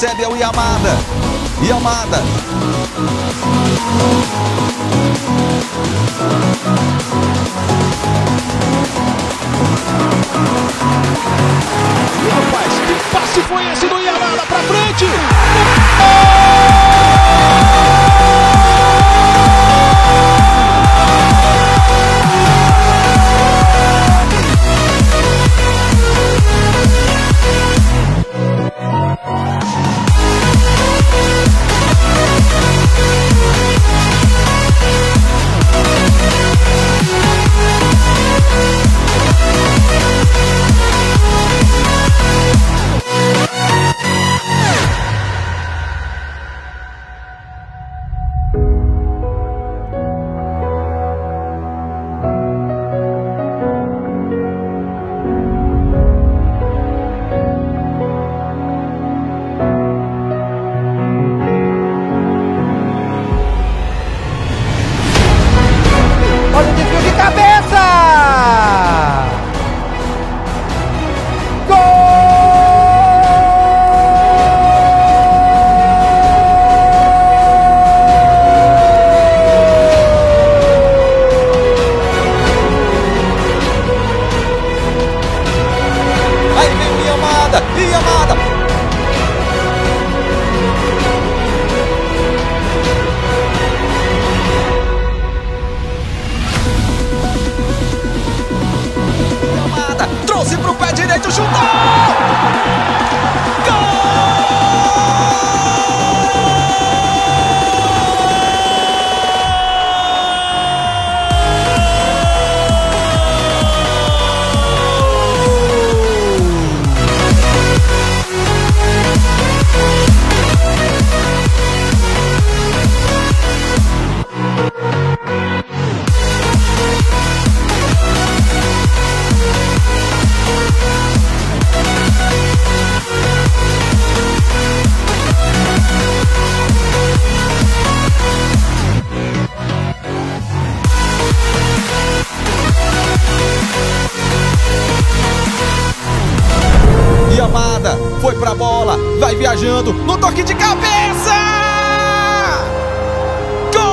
recebe é o Yamada. Yamada. E rapaz, que passe foi esse do Yamada pra frente? Trouxe pro pé direito, chutou! Yamada foi pra bola, vai viajando no toque de cabeça! Gol!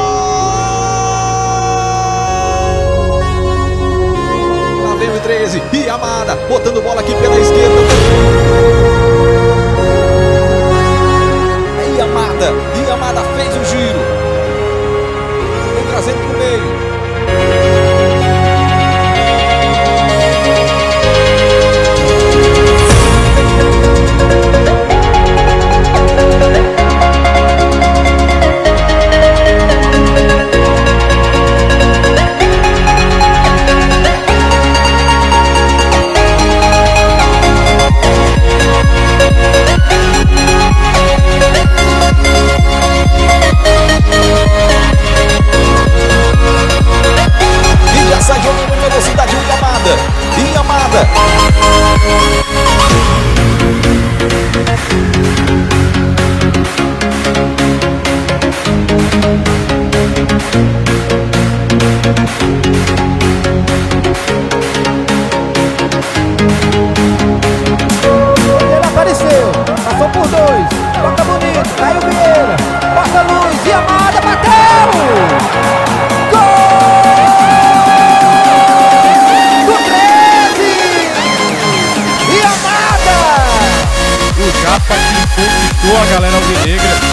Lá vem o 13, Yamada botando bola aqui pela esquerda. Yamada fez o giro, vem trazendo pro meio. Sai jogando em velocidade o Yamada. Yamada. Ele apareceu, passou por dois, toca bonito, Caio Vieira, passa a luz, Yamada bateu! O Japa que conquistou a galera alvinegra.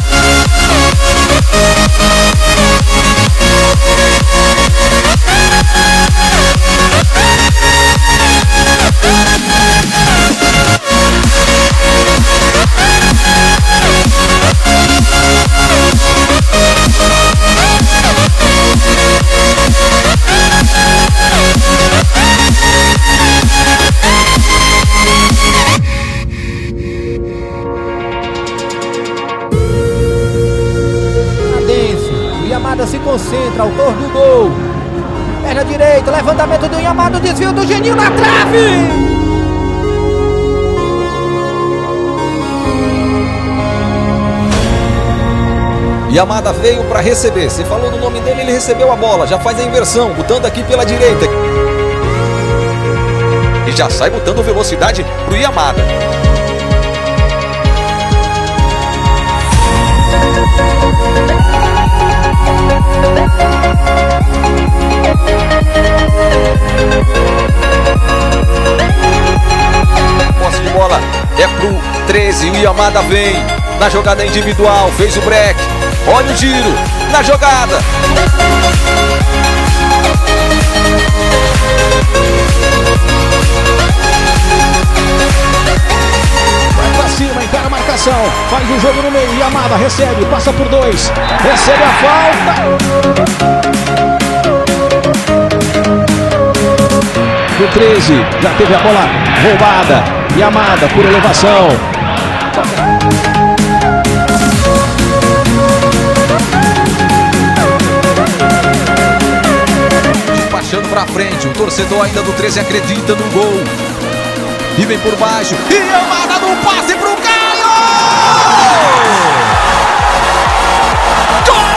Yamada se concentra, autor do gol. Perna direita, levantamento do Yamada, desvio do Geninho na trave. Yamada veio para receber. Você falou no nome dele, ele recebeu a bola. Já faz a inversão, botando aqui pela direita. E já sai botando velocidade pro Yamada. Posse de bola é pro 13, o Yamada vem na jogada individual, fez o break, olha o giro na jogada. Vai pra cima, encara a marcação, faz o jogo no meio, Yamada recebe, passa por 2, recebe a falta. Do 13, já teve a bola roubada, Yamada por elevação. Despachando pra frente, o torcedor ainda do 13 acredita no gol. E vem por baixo, e Yamada no passe pro Caio! Gol!